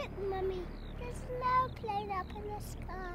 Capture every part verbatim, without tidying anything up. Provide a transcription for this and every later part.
Look, Mummy, there's no plane up in the sky.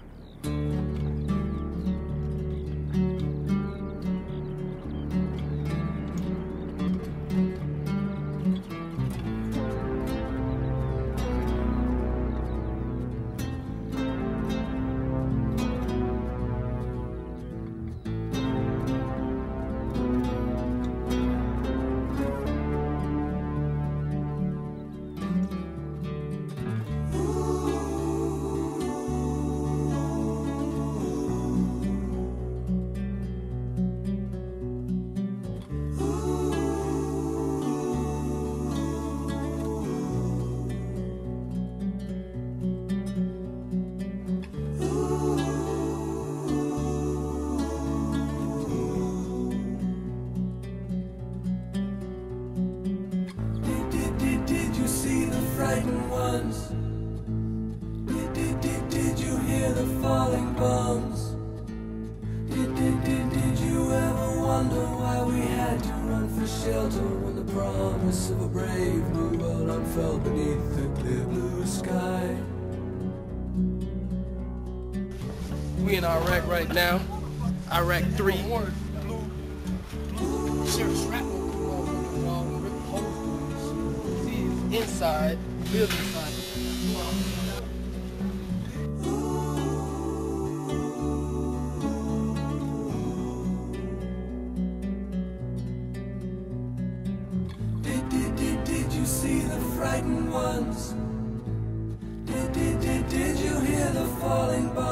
Frightened ones. Did, did, did, did you hear the falling bombs? Did, did, did, did you ever wonder why we had to run for shelter when the promise of a brave new world unfurled beneath the clear blue sky? We in Iraq right now. Iraq three. Inside, building inside. Did, did, did, did you see the frightened ones? Did, did, did, did you hear the falling bombs?